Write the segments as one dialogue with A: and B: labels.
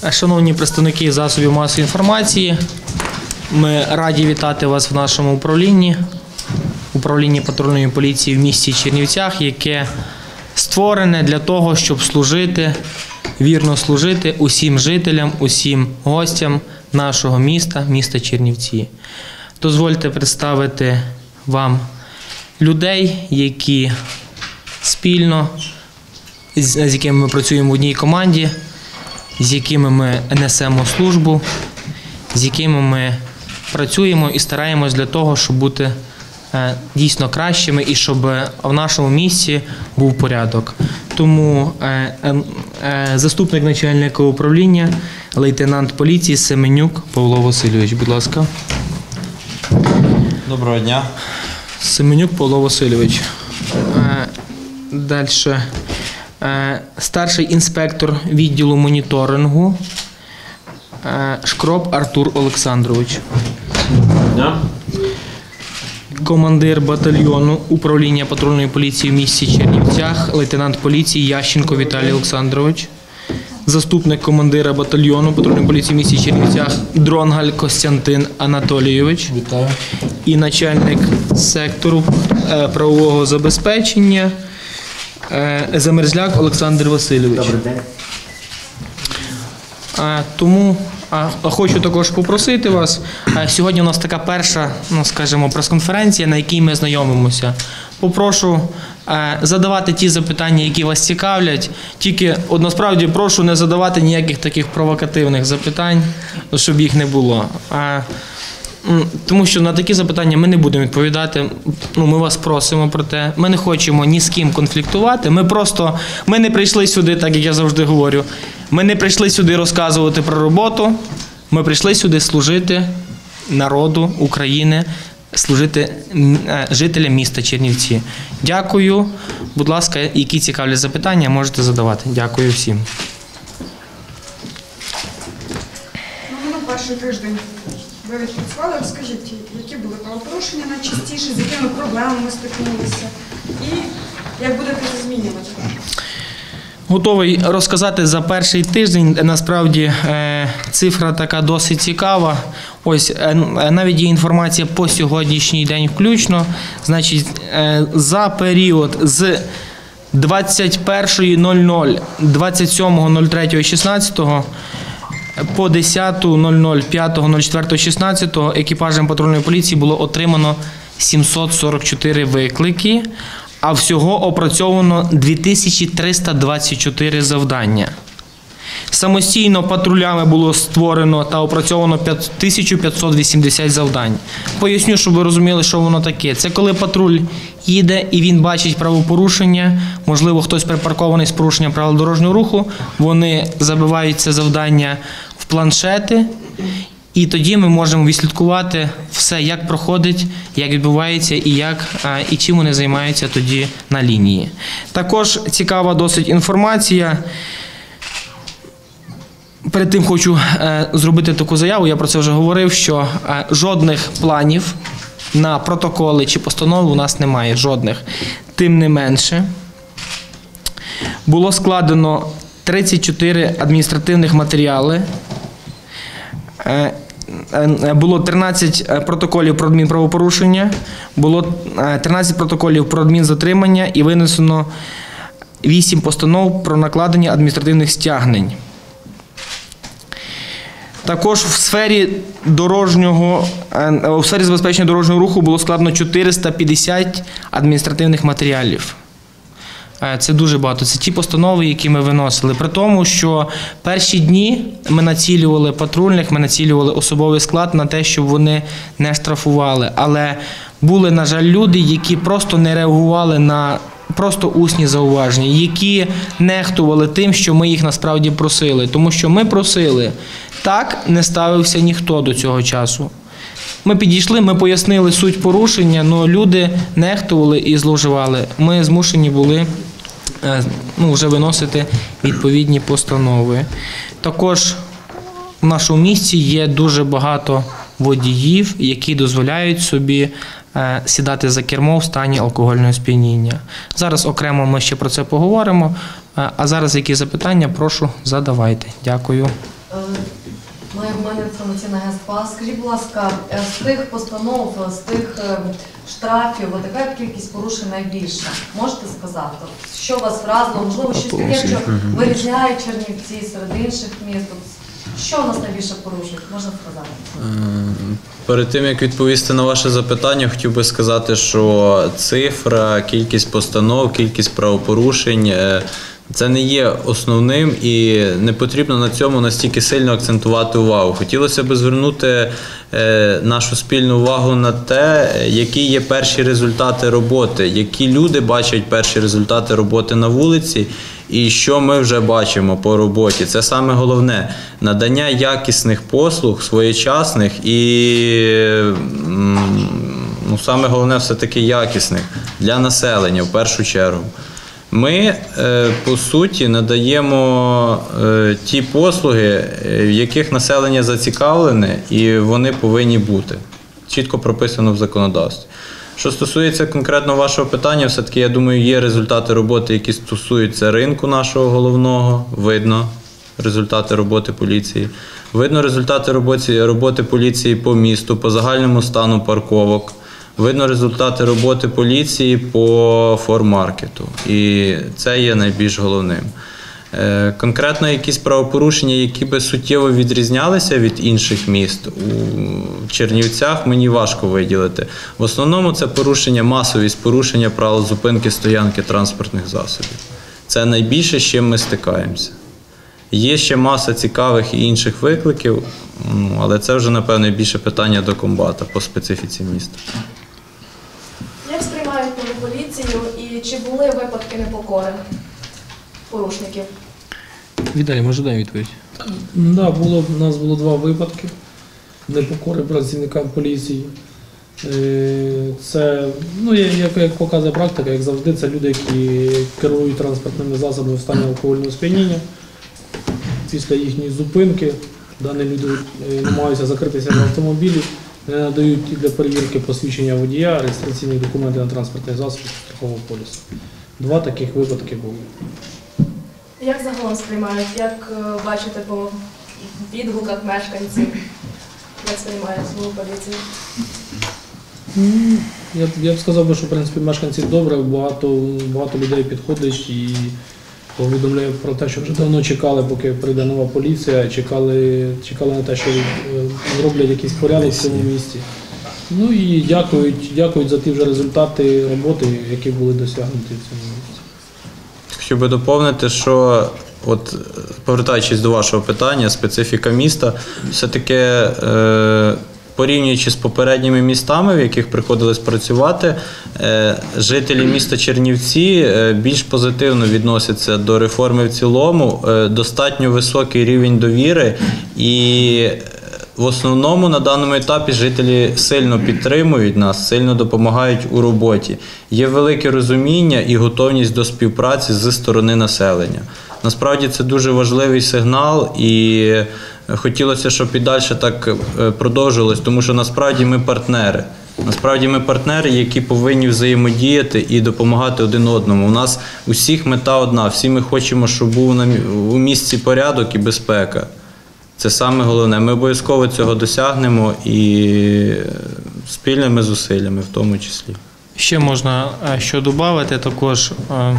A: Шановні представники засобів масової інформації, ми раді вітати вас в нашому управлінні патрульної поліції в місті Чернівцях, яке створене для того, щоб служити, вірно служити усім жителям, усім гостям нашого міста Чернівці. Дозвольте представити вам людей, які спільно, з якими ми працюємо в одній команді, з якими ми несемо службу, з якими ми працюємо і стараємось для того, щоб бути дійсно кращими і щоб в нашому місті був порядок. Тому заступник начальника управління, лейтенант поліції Семенюк Павло Васильович, будь ласка.
B: Доброго дня.
A: Семенюк Павло Васильович. Далі. Старший інспектор відділу моніторингу Шкроп Артур Олександрович.
B: Дня.
A: Командир батальйону управління патрульної поліції в місті Чернівцях, лейтенант поліції Ященко Віталій Олександрович. Заступник командира батальйону патрульної поліції в місті Чернівцях Дронгаль Костянтин Анатолійович.
B: Вітаю.
A: І начальник сектору правового забезпечення Замерзляк Олександр Васильович.
B: Добрий день.
A: Тому хочу також попросити вас, сьогодні у нас така перша, скажімо, прес-конференція, на якій ми знайомимося. Попрошу задавати ті запитання, які вас цікавлять, тільки насправді прошу не задавати ніяких таких провокативних запитань, щоб їх не було. Тому що на такі запитання ми не будемо відповідати, ми вас просимо про те, ми не хочемо ні з ким конфліктувати, ми не прийшли сюди, так як я завжди говорю, ми не прийшли сюди розказувати про роботу, ми прийшли сюди служити народу України, служити жителям міста Чернівці. Дякую, будь ласка, які цікаві запитання можете задавати. Дякую всім.
C: Перший тиждень ви відпрацювали. Розкажіть, які були правопорушення найчастіше, з якими проблемами стикнулися і як будете це змінювати?
A: Готовий розказати за перший тиждень. Насправді цифра така досить цікава. Ось навіть є інформація по сьогоднішній день включно. Значить, за період з 21:00 27.03.16 по 10:00 5.04.16 екіпажем патрульної поліції було отримано 744 виклики, а всього опрацьовано 2324 завдання. Самостійно патрулями було створено та опрацьовано 1580 завдань. Поясню, щоб ви розуміли, що воно таке. Це коли патруль їде і він бачить правопорушення, можливо, хтось припаркований з порушенням правил дорожнього руху, вони забивають це завдання в планшети, і тоді ми можемо відслідкувати все, як проходить, як відбувається і чим вони займаються тоді на лінії. Також цікава досить інформація. Перед тим хочу зробити таку заяву, я про це вже говорив, що жодних планів на протоколи чи постанови у нас немає, жодних. Тим не менше, було складено 34 адміністративних матеріали, було 13 протоколів про адмінправопорушення, було 13 протоколів про адмінзатримання і винесено 8 постанов про накладення адміністративних стягнень. Також в сфері забезпечення дорожнього руху було складено 450 адміністративних матеріалів. Це дуже багато. Це ті постанови, які ми виносили. При тому, що перші дні ми націлювали патрульних, ми націлювали особовий склад на те, щоб вони не штрафували. Але були, на жаль, люди, які просто не реагували на просто усні зауваження, які нехтували тим, що ми їх насправді просили. Тому що ми просили, так не ставився ніхто до цього часу. Ми підійшли, ми пояснили суть порушення, але люди нехтували і зловживали. Ми змушені були вже виносити відповідні постанови. Також в нашому місті є дуже багато водіїв, які дозволяють собі сідати за кермо в стані алкогольного сп'яніння. Зараз окремо ми ще про це поговоримо, а зараз які запитання, прошу, задавайте. Дякую.
B: У мене інформаційне агентство. Скажіть, будь ласка, з тих постанов, з тих штрафів, яка кількість порушень найбільша? Можете сказати? Що вас вразило? Можливо, щось таке, що вирізняє Чернівці серед інших міст? Що у нас найбільше порушень? Можна сказати?
D: Перед тим, як відповісти на ваше запитання, хотів би сказати, що цифра, кількість постанов, кількість правопорушень – це не є основним і не потрібно на цьому настільки сильно акцентувати увагу. Хотілося б звернути нашу спільну увагу на те, які є перші результати роботи, які люди бачать перші результати роботи на вулиці і що ми вже бачимо по роботі. Це саме головне – надання якісних послуг, своєчасних і саме головне все-таки якісних для населення в першу чергу. Ми, по суті, надаємо ті послуги, в яких населення зацікавлене, і вони повинні бути. Чітко прописано в законодавстві. Що стосується конкретно вашого питання, все-таки, я думаю, є результати роботи, які стосуються ринку нашого головного, видно результати роботи поліції. Видно результати роботи поліції по місту, по загальному стану парковок. Видно результати роботи поліції по формаркету. І це є найбільш головним. Конкретно якісь правопорушення, які би суттєво відрізнялися від інших міст, у Чернівцях мені важко виділити. В основному це масовість порушення правил зупинки, стоянки транспортних засобів. Це найбільше, з чим ми стикаємося. Є ще маса цікавих і інших викликів, але це вже, напевно, більше питання до комбата по специфіці міста.
E: Як сприймають нову поліцію і чи були випадки непокори порушників?
A: Віталій, може дай відповідь?
F: Да, у нас було 2 випадки непокори працівникам поліції. Це, як показує практика, як завжди, це люди, які керують транспортними засобами в стані алкогольного сп'яніння. Після їхньої зупинки дані люди намагаються закритися в автомобілі, не надають для перевірки посвідчення водія, реєстраційні документи на транспортний засіб страхового полісу. 2 таких випадки були.
E: Як загалом сприймають? Як бачите по відгуках мешканців? Як сприймають нову поліцію?
F: Я б сказав, що в принципі мешканці добре, багато людей підходить і повідомляє про те, що вже давно чекали, поки прийде нова поліція, чекали на те, що зроблять якийсь порядок в цьому місті. Ну і дякують за ті вже результати роботи, які були досягнуті в цьому місті.
D: Хотів би доповнити, що, повертаючись до вашого питання, специфіка міста, все-таки порівнюючи з попередніми містами, в яких приходилось працювати, жителі міста Чернівці більш позитивно відносяться до реформи в цілому, достатньо високий рівень довіри і в основному на даному етапі жителі сильно підтримують нас, сильно допомагають у роботі. Є велике розуміння і готовність до співпраці зі сторони населення. Насправді це дуже важливий сигнал і хотілося, щоб і далі так продовжувалось, тому що насправді ми партнери. Насправді ми партнери, які повинні взаємодіяти і допомагати один одному. У нас усіх мета одна, всі ми хочемо, щоб був у місті порядок і безпека. Це саме головне. Ми обов'язково цього досягнемо і спільними зусиллями в тому числі.
A: Ще можна що додати також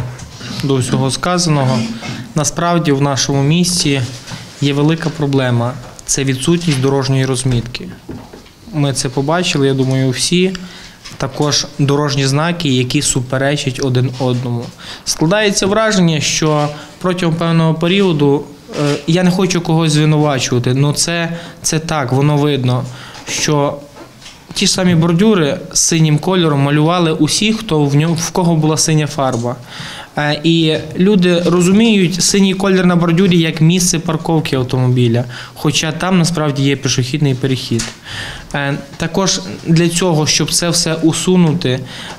A: до всього сказаного. Насправді в нашому місті є велика проблема – це відсутність дорожньої розмітки. Ми це побачили, я думаю, всі. Також дорожні знаки, які суперечать один одному. Складається враження, що протягом певного періоду, я не хочу когось звинувачувати, але це так, воно видно, що ті ж самі бордюри з синім кольором малювали усіх, в кого була синя фарба. І люди розуміють синій колір на бордюрі як місце парковки автомобіля, хоча там насправді є пішохідний перехід. Також для цього, щоб це все усунути,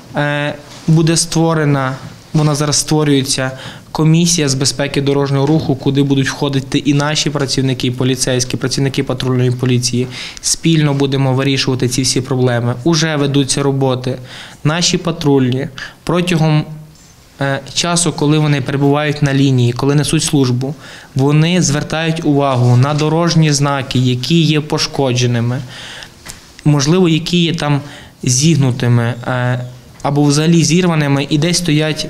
A: буде створена, вона зараз створюється, комісія з безпеки дорожнього руху, куди будуть входити і наші працівники, поліцейські, працівники патрульної поліції. Спільно будемо вирішувати ці всі проблеми. Уже ведуться роботи. Наші патрульні протягом часу, коли вони перебувають на лінії, коли несуть службу, вони звертають увагу на дорожні знаки, які є пошкодженими, можливо, які є там зігнутими або взагалі зірваними, і десь стоять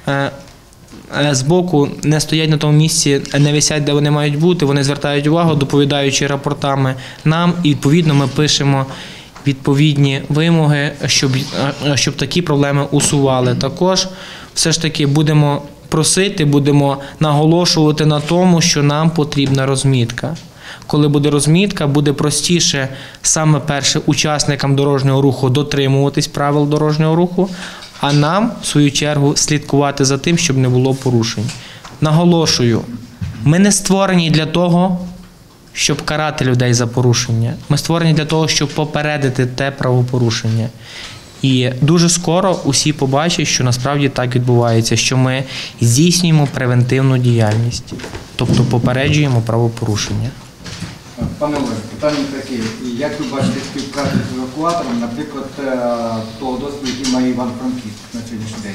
A: збоку, не стоять на тому місці, не висять, де вони мають бути, вони звертають увагу, доповідаючи рапортами нам, і відповідно ми пишемо відповідні вимоги, щоб такі проблеми усували. Також все ж таки будемо просити, будемо наголошувати на тому, що нам потрібна розмітка. Коли буде розмітка, буде простіше саме перше учасникам дорожнього руху дотримуватись правил дорожнього руху, а нам, в свою чергу, слідкувати за тим, щоб не було порушень. Наголошую, ми не створені для того, щоб карати людей за порушення. Ми створені для того, щоб попередити те правопорушення. І дуже скоро усі побачать, що насправді так відбувається, що ми здійснюємо превентивну діяльність, тобто попереджуємо правопорушення.
G: Пане Олег, питання таке. Як ви бачите співпрацю з евакуатором, наприклад, того досвіду, який має Івано-Франківськ на сьогоднішній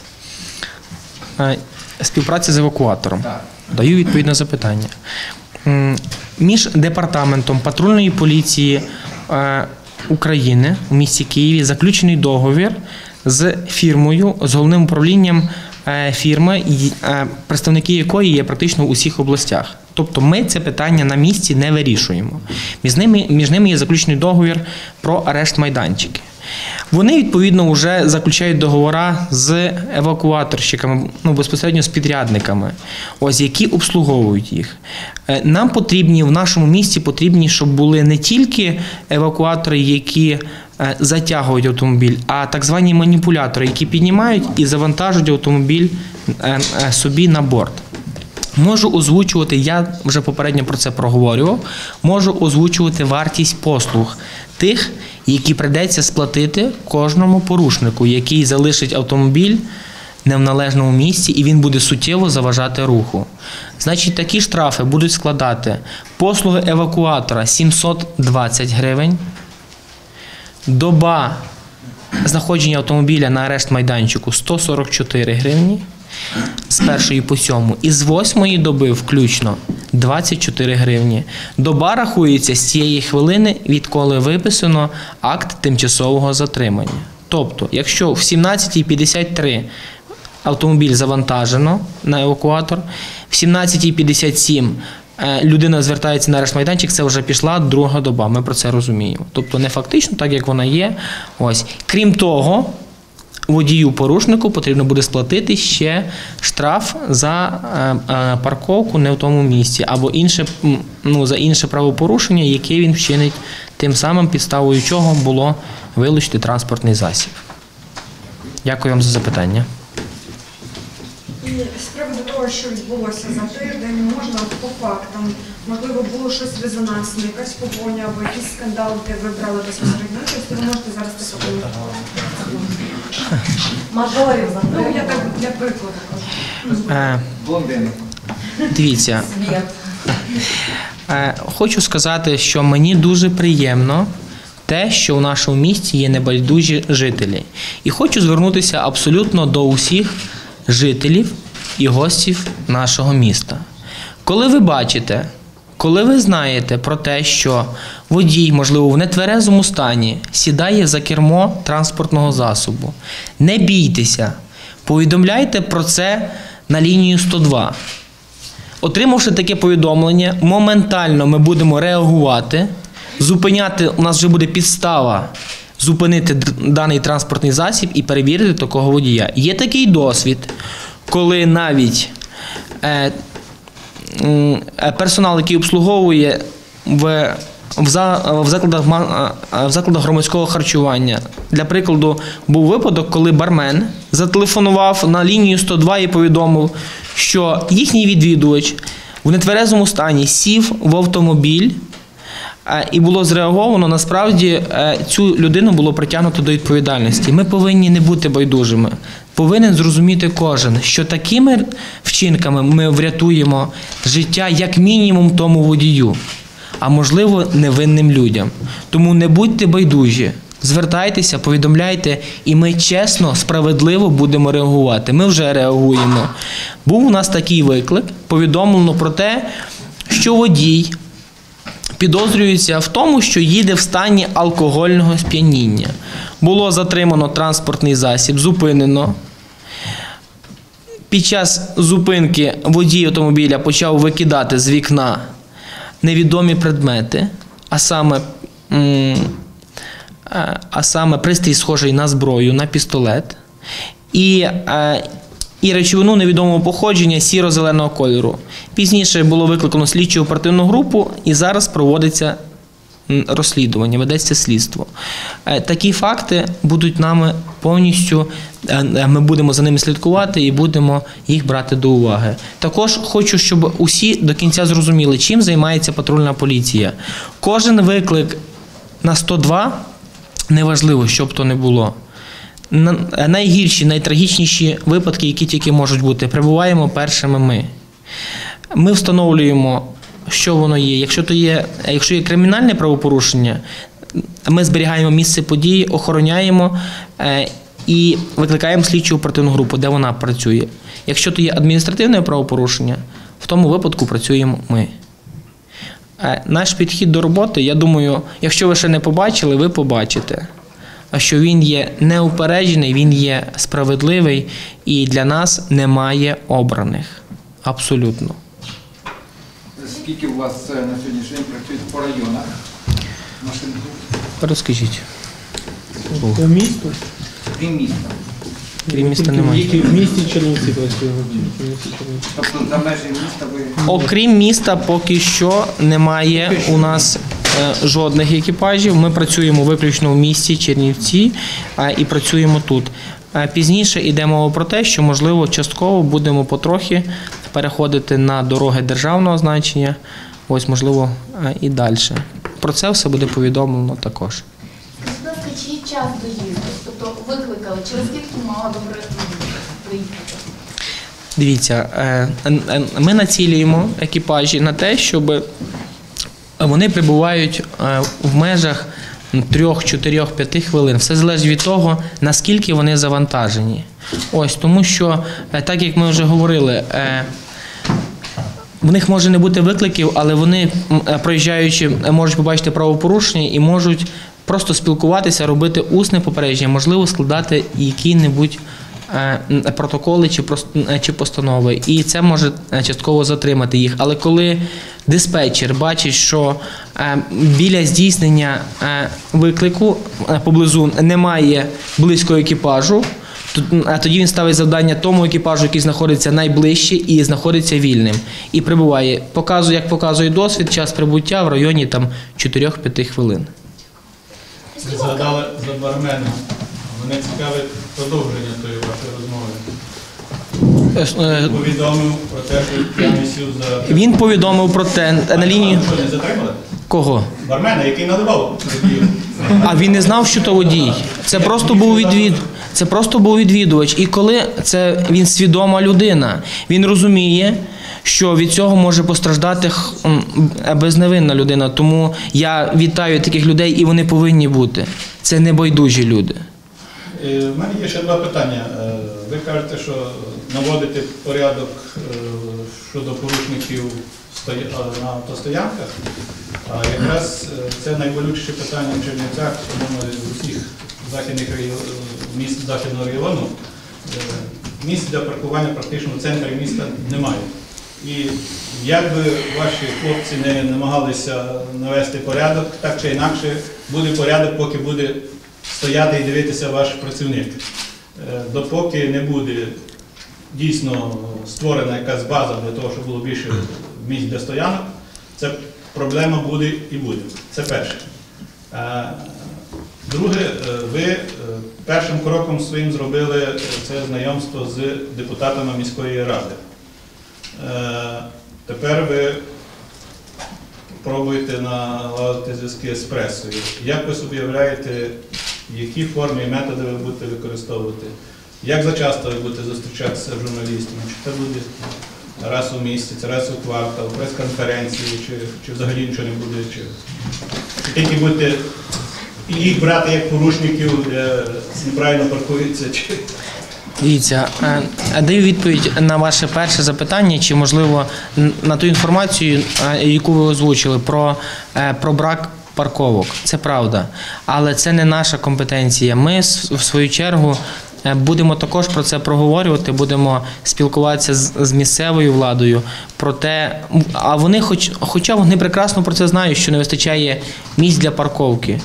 G: день?
A: Співпраця з евакуатором.
G: Так.
A: Даю відповідь на запитання. Між департаментом патрульної поліції України у місті Києві заключений договір з фірмою, з головним управлінням фірми, представники якої є практично в усіх областях. Тобто ми це питання на місці не вирішуємо. Між ними є заключений договір про арешт майданчики. Вони, відповідно, вже заключають договори з евакуаторщиками, безпосередньо з підрядниками, які обслуговують їх. Нам потрібні, в нашому місті потрібні, щоб були не тільки евакуатори, які затягують автомобіль, а так звані маніпулятори, які піднімають і завантажують автомобіль собі на борт. Можу озвучувати, я вже попередньо про це проговорював, можу озвучувати вартість послуг тих, які прийдеться сплатити кожному порушнику, який залишить автомобіль не в належному місці і він буде суттєво заважати руху. Значить, такі штрафи будуть складати послуги евакуатора 720 гривень, доба знаходження автомобіля на арешт майданчику 144 гривні, з 1 по 7, і з 8 доби включно 24 гривні. Доба рахується з цієї хвилини, відколи виписано акт тимчасового затримання. Тобто, якщо в 17:53 автомобіль завантажено на евакуатор, в 17:57 людина звертається на арешт майданчик, це вже пішла друга доба, ми про це розуміємо. Тобто не фактично, так як вона є. Крім того, водію-порушнику потрібно буде сплатити ще штраф за парковку не в тому місці або за інше правопорушення, яке він вчинить, тим самим підставою чого було вилучити транспортний засіб. Дякую вам за запитання.
C: І з приводу того, що відбулося за тиждень, можна по фактам, можливо, було щось резонансне, якась погоня або якийсь скандал, де ви брали безпосередньо участь, ви можете зараз це прокоментувати.
B: Мажорів затримали.
C: Я так для прикладу кажу.
G: Блондинок.
A: Дивіться,
B: Світ.
A: хочу сказати, що мені дуже приємно те, що в нашому місті є небайдужі жителі. І хочу звернутися абсолютно до усіх жителів і гостів нашого міста. Коли ви бачите, коли ви знаєте про те, що водій, можливо, в нетверезому стані сідає за кермо транспортного засобу, не бійтеся, повідомляйте про це на лінію 102. Отримавши таке повідомлення, моментально ми будемо реагувати, зупиняти, у нас вже буде підстава зупинити даний транспортний засіб і перевірити такого водія. Є такий досвід, коли навіть персонал, який обслуговує в закладах громадського харчування. Для прикладу, був випадок, коли бармен зателефонував на лінію 102 і повідомив, що їхній відвідувач в нетверезому стані сів в автомобіль, і було зреаговано, насправді цю людину було притягнуто до відповідальності. Ми повинні не бути байдужими. Повинен зрозуміти кожен, що такими вчинками ми врятуємо життя як мінімум тому водію, а можливо невинним людям. Тому не будьте байдужі, Звертайтеся, повідомляйте, і ми чесно, справедливо будемо реагувати. Ми вже реагуємо. Був у нас такий виклик, повідомлено про те, що водій підозрюється в тому, що їде в стані алкогольного сп'яніння. Було затримано транспортний засіб, зупинено. Під час зупинки водій автомобіля почав викидати з вікна невідомі предмети, а саме пристрій, схожий на зброю, на пістолет, і речовину невідомого походження сіро-зеленого кольору. Пізніше було викликано слідчу оперативну групу, і зараз проводиться розслідування, ведеться слідство. Такі факти будуть нами повністю, ми будемо за ними слідкувати і будемо їх брати до уваги. Також хочу, щоб усі до кінця зрозуміли, чим займається патрульна поліція. Кожен виклик на 102, неважливо, що б то не було, найгірші, найтрагічніші випадки, які тільки можуть бути, прибуваємо першими ми. Ми встановлюємо, що воно є. Якщо є кримінальне правопорушення, ми зберігаємо місце події, охороняємо і викликаємо слідчу оперативну групу, де вона працює. Якщо то є адміністративне правопорушення, в тому випадку працюємо ми. Наш підхід до роботи, я думаю, якщо ви ще не побачили, ви побачите, що він є неупереджений, він є справедливий і для нас немає обраних. Абсолютно.
G: Скільки у вас на сьогоднішній день працюють по районах машин?
A: Розкажіть.
F: По місту?
G: Крім міста.
A: Крім міста немає.
F: Тільки в місті Чернівці працюємо.
G: Тобто за межі міста ви...
A: Окрім міста, поки що немає у нас жодних екіпажів. Ми працюємо виключно в місті Чернівці і працюємо тут. Пізніше йде мова про те, що, можливо, частково будемо потрохи переходити на дороги державного значення, ось, можливо, і далі. Про це все буде повідомлено також.
H: Будь ласка, чий час доїзду? Тобто викликали, через скільки мало добре приїхати?
A: Дивіться, ми націлюємо екіпажі на те, щоб вони прибувають в межах 3, 4, 5 хвилин. Все залежить від того, наскільки вони завантажені. Ось, тому що, так як ми вже говорили, в них може не бути викликів, але вони, проїжджаючи, можуть побачити правопорушення і можуть просто спілкуватися, робити усне попередження, можливо, складати які-небудь протоколи чи постанови. І це може частково затримати їх. Але коли диспетчер бачить, що біля здійснення виклику поблизу немає близького екіпажу, тоді він ставить завдання тому екіпажу, який знаходиться найближче і знаходиться вільним. І прибуває. Як показує досвід, час прибуття в районі 4-5 хвилин.
I: Ви згадали за бармена. Мене цікавить продовження тої вашої розмови. Повідомив про те, що я сів за...
A: Він повідомив про те на лінії...
I: Що, не затримали?
A: Кого?
I: Бармена, який надавав водію.
A: А він не знав, що то водій. Це просто був відвідувач. І коли він свідома людина, він розуміє, що від цього може постраждати безневинна людина. Тому я вітаю таких людей, і вони повинні бути. Це небайдужі люди.
I: У мене є ще два питання. Ви кажете, що наводите порядок щодо порушників на автостоянках. А якраз це найболючіше питання в Чернівцях, тому з усіх західних міст Західного регіону. Місць для паркування практично в центрі міста немає. І як би ваші хлопці не намагалися навести порядок, так чи інакше буде порядок, поки буде стояти і дивитися ваш працівник. Допоки не буде дійсно створена якась база для того, щоб було більше місць для стоянок, ця проблема буде і буде. Це перше. Друге, ви першим кроком своїм зробили це знайомство з депутатами міської ради. Тепер ви пробуєте налагодити зв'язки з пресою. Як ви собі уявляєте, які форми і методи ви будете використовувати? Як зачасто ви будете зустрічатися з журналістами? Чи це буде раз у місяць, раз у квартал, прес-конференції, чи взагалі нічого не буде? Чи тільки будете їх брати як порушників, неправильно паркуються?
A: Дивіться, даю відповідь на ваше перше запитання, чи можливо на ту інформацію, яку ви озвучили, про брак парковок. Це правда, але це не наша компетенція. Ми, в свою чергу, будемо також про це проговорювати, будемо спілкуватися з місцевою владою про те, а вони, хоча вони прекрасно про це знають, що не вистачає місць для парковки.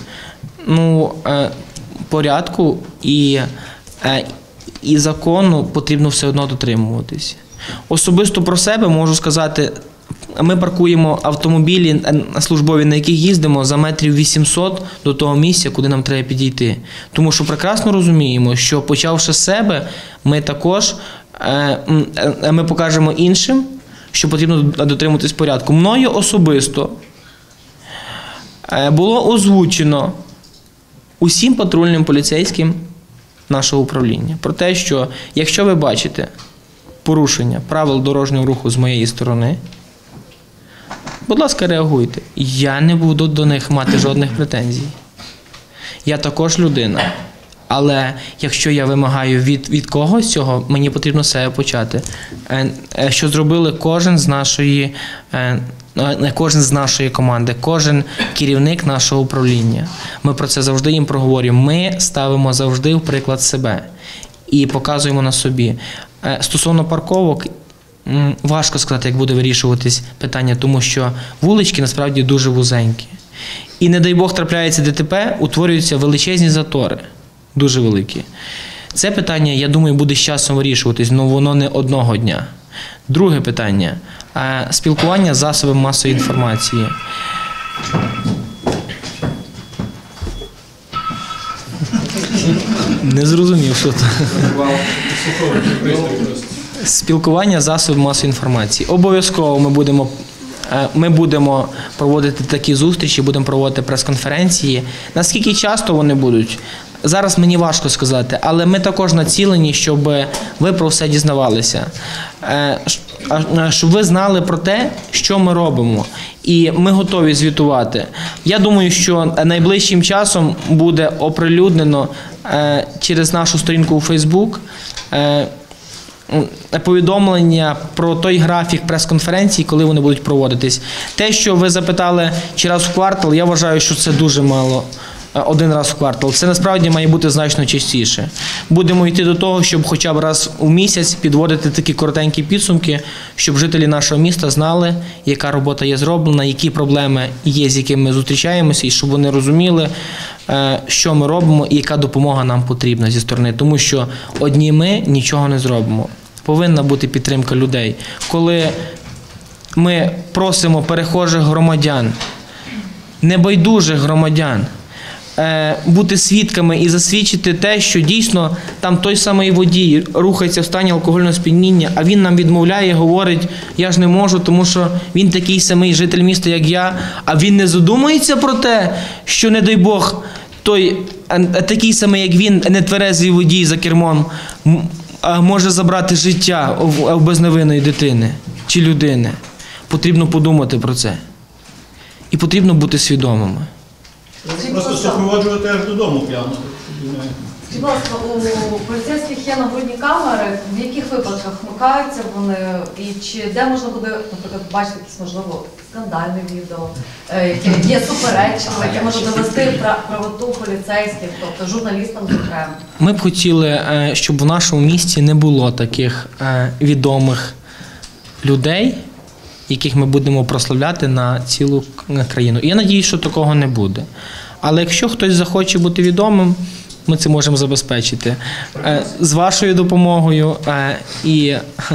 A: Порядку і закону потрібно все одно дотримуватись. Особисто про себе можу сказати, ми паркуємо автомобілі службові, на яких їздимо, за метрів 800 до того місця, куди нам треба підійти. Тому що прекрасно розуміємо, що почавши з себе, ми також ми покажемо іншим, що потрібно дотримуватись порядку. Мною особисто було озвучено усім патрульним поліцейським нашого управління про те, що якщо ви бачите порушення правил дорожнього руху з моєї сторони, будь ласка, реагуйте. Я не буду до них мати жодних претензій. Я також людина. Але якщо я вимагаю від когось цього, мені потрібно з себе почати. Що зробили кожен з нашої команди, кожен керівник нашого управління. Ми про це завжди їм проговорюємо. Ми ставимо завжди в приклад себе і показуємо на собі. Стосовно парковок, важко сказати, як буде вирішуватись питання, тому що вулички насправді дуже вузенькі. І, не дай Бог, трапляється ДТП, утворюються величезні затори, дуже великі. Це питання, я думаю, буде з часом вирішуватись, але воно не одного дня. Друге питання – спілкування з засобами масової інформації. Не зрозумів, що це. Спілкування з засобами масової інформації. Обов'язково ми будемо проводити такі зустрічі, будемо проводити прес-конференції. Наскільки часто вони будуть? Зараз мені важко сказати, але ми також націлені, щоб ви про все дізнавалися. Щоб ви знали про те, що ми робимо. І ми готові звітувати. Я думаю, що найближчим часом буде оприлюднено через нашу сторінку у Facebook повідомлення про той графік прес-конференцій, коли вони будуть проводитись. Те, що ви запитали, чи раз в квартал, я вважаю, що це дуже мало. Один раз в квартал. Це насправді має бути значно частіше. Будемо йти до того, щоб хоча б раз у місяць підводити такі коротенькі підсумки, щоб жителі нашого міста знали, яка робота є зроблена, які проблеми є, з якими ми зустрічаємося, і щоб вони розуміли, що ми робимо і яка допомога нам потрібна зі сторони. Тому що одні ми нічого не зробимо. Повинна бути підтримка людей. Коли ми просимо перехожих громадян, небайдужих громадян, бути свідками і засвідчити те, що дійсно там той самий водій рухається в стані алкогольного сп'яніння, а він нам відмовляє, говорить, я ж не можу, тому що він такий самий житель міста, як я, а він не задумується про те, що, не дай Бог, той такий самий, як він, нетверезий водій за кермом, може забрати життя у безневинної дитини чи людини. Потрібно подумати про це. І потрібно бути свідомими.
I: Просто супроводжувати аж додому п'яно.
B: Скажіть, будь ласка, у поліцейських є нагрудні камери, в яких випадках вмикаються вони, і де можна буде, наприклад, бачити якісь, можливо, скандальне відео, яке є суперечливе, яке може довести правоту поліцейських, тобто журналістам зокрема?
A: Ми б хотіли, щоб в нашому місті не було таких відомих людей, яких ми будемо прославляти на цілу країну. І я надіюсь, що такого не буде. Але якщо хтось захоче бути відомим, ми це можемо забезпечити. З вашою допомогою і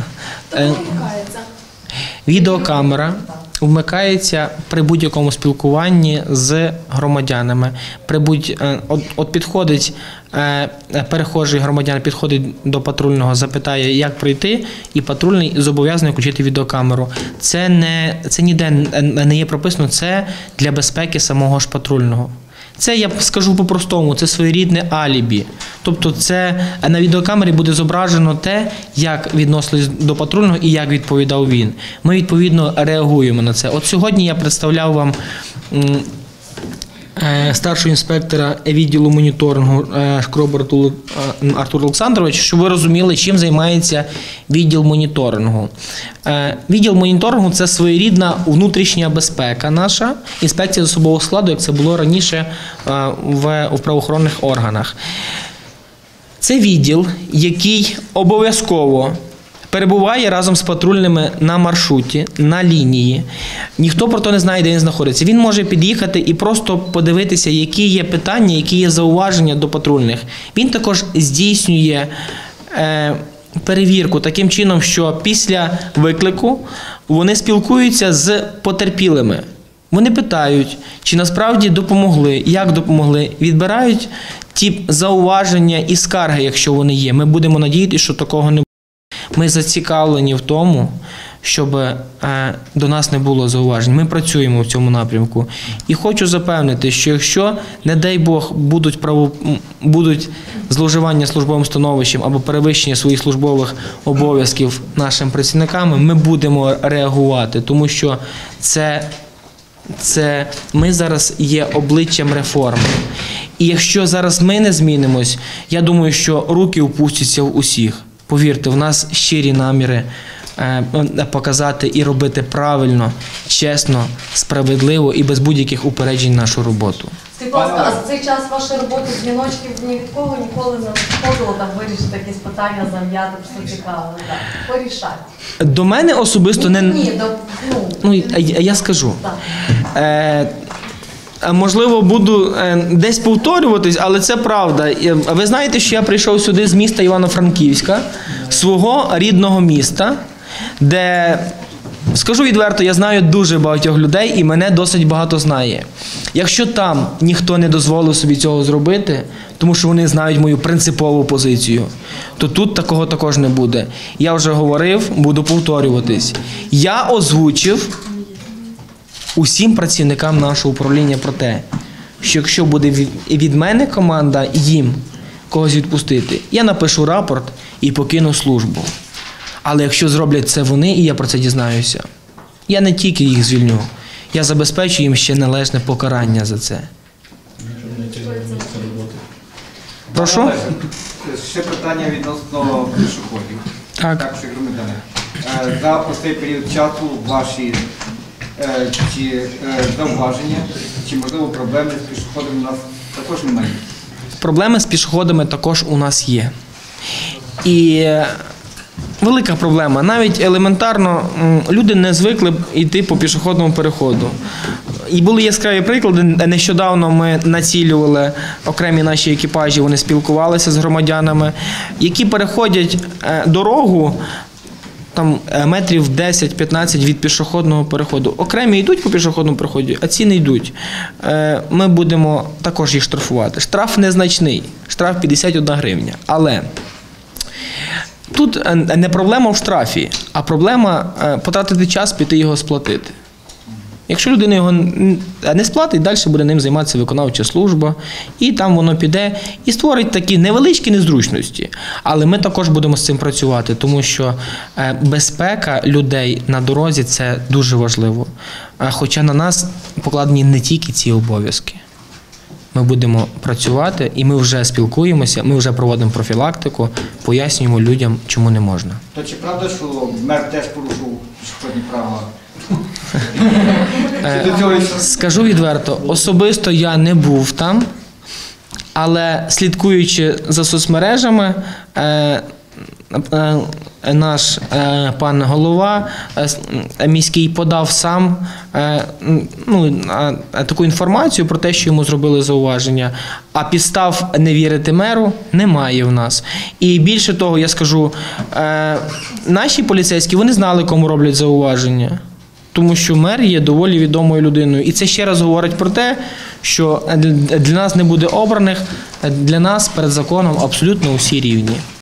A: відеокамера вмикається при будь-якому спілкуванні з громадянами. От підходить перехожий громадян, підходить до патрульного, запитає, як пройти, і патрульний зобов'язаний включити відеокамеру. Це ніде не є прописано, це для безпеки самого ж патрульного. Це, я скажу по-простому, це своєрідне алібі. Тобто це на відеокамері буде зображено те, як відносились до патрульного і як відповідав він. Ми, відповідно, реагуємо на це. От сьогодні я представляв вам старшого інспектора відділу моніторингу Шкробу Артур Олександрович, щоб ви розуміли, чим займається відділ моніторингу. Відділ моніторингу – це своєрідна внутрішня безпека наша, інспекція з особового складу, як це було раніше в правоохоронних органах. Це відділ, який обов'язково перебуває разом з патрульними на маршруті, на лінії. Ніхто про то не знає, де він знаходиться. Він може під'їхати і просто подивитися, які є питання, які є зауваження до патрульних. Він також здійснює перевірку таким чином, що після виклику вони спілкуються з потерпілими. Вони питають, чи насправді допомогли, як допомогли, відбирають ті зауваження і скарги, якщо вони є. Ми будемо надіятися, що такого не буде. Ми зацікавлені в тому, щоб до нас не було зауважень. Ми працюємо в цьому напрямку. І хочу запевнити, що якщо, не дай Бог, будуть зловживання службовим становищем або перевищення своїх службових обов'язків нашими працівниками, ми будемо реагувати, тому що ми зараз є обличчям реформи. І якщо зараз ми не змінимось, я думаю, що руки опустяться в усіх. Повірте, в нас щирі наміри показати і робити правильно, чесно, справедливо і без будь-яких упереджень нашу роботу.
B: Скажіть, будь ласка, а за цей час вашої роботи дзвіночків ні від кого ніколи не входило там вирішити якісь питання, зам'яти, що цікаво, так, порішати?
A: До мене особисто не...
B: Ні,
A: я скажу.
B: Так.
A: Можливо, буду десь повторюватись, але це правда. Ви знаєте, що я прийшов сюди з міста Івано-Франківська, свого рідного міста, де, скажу відверто, я знаю дуже багатьох людей і мене досить багато знає. Якщо там ніхто не дозволив собі цього зробити, тому що вони знають мою принципову позицію, то тут такого також не буде. Я вже говорив, буду повторюватись. Я озвучив усім працівникам нашого управління про те, що якщо буде від мене команда їм когось відпустити, я напишу рапорт і покину службу. Але якщо зроблять це вони, і я про це дізнаюся, я не тільки їх звільню, я забезпечу їм ще належне покарання за це. Прошу?
G: Ще питання відносно пішоходів.
A: Так.
G: Також громадяни. За ось цей період часу ваші чи зауваження, чи можливо проблеми з пішоходами у нас також немає?
A: Проблеми з пішоходами також у нас є. І велика проблема. Навіть елементарно люди не звикли йти по пішохідному переходу. І були яскраві приклади. Нещодавно ми націлювали окремі наші екіпажі, вони спілкувалися з громадянами, які переходять дорогу там метрів 10-15 від пішохідного переходу. Окремі йдуть по пішохідному переходу, а ці не йдуть. Ми будемо також їх штрафувати. Штраф незначний, штраф 51 гривня. Але тут не проблема в штрафі, а проблема потратити час, піти його сплатити. Якщо людина його не сплатить, далі буде ним займатися виконавча служба, і там воно піде і створить такі невеличкі незручності. Але ми також будемо з цим працювати, тому що безпека людей на дорозі – це дуже важливо. Хоча на нас покладені не тільки ці обов'язки. Ми будемо працювати, і ми вже спілкуємося, ми вже проводимо профілактику, пояснюємо людям, чому не можна.
G: То чи правда, що мер теж порушив пішохідні права?
A: Скажу відверто, особисто я не був там, але слідкуючи за соцмережами, наш пан голова міський подав сам таку інформацію про те, що йому зробили зауваження, а підстав не вірити меру немає в нас. І більше того, я скажу, наші поліцейські, вони знали, кому роблять зауваження. Тому що мер є доволі відомою людиною. І це ще раз говорить про те, що для нас не буде обраних, для нас перед законом абсолютно усі рівні.